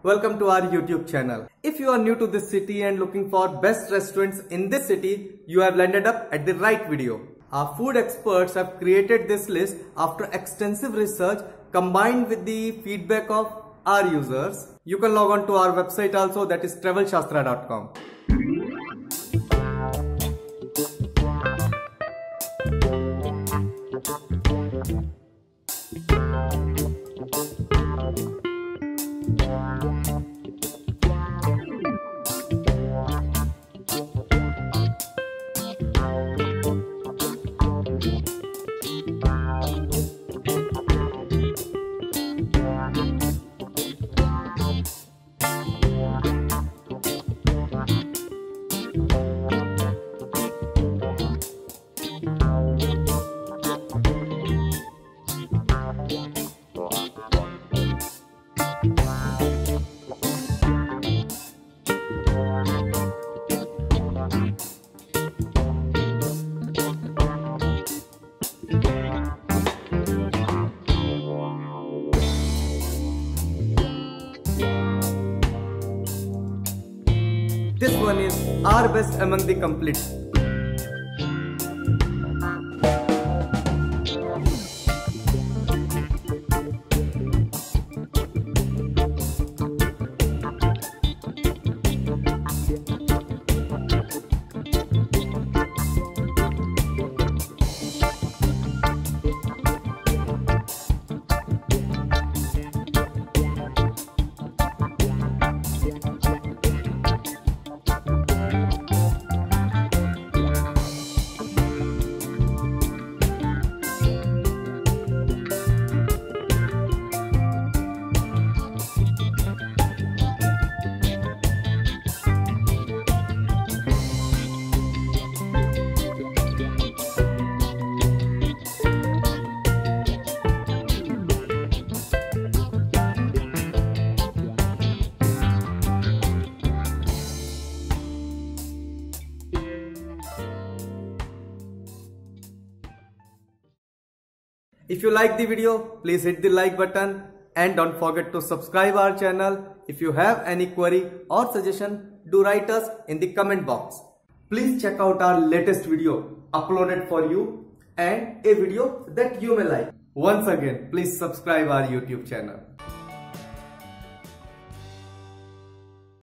welcome to our YouTube channel. If you are new to this city and looking for best restaurants in this city, you have landed up at the right video. Our food experts have created this list after extensive research combined with the feedback of our users. You can log on to our website also, that is travelshastra.com. This one is our best among the complete. If you like the video, please hit the like button and don't forget to subscribe our channel. If you have any query or suggestion, do write us in the comment box. Please check out our latest video uploaded for you and a video that you may like. Once again, please subscribe our YouTube channel.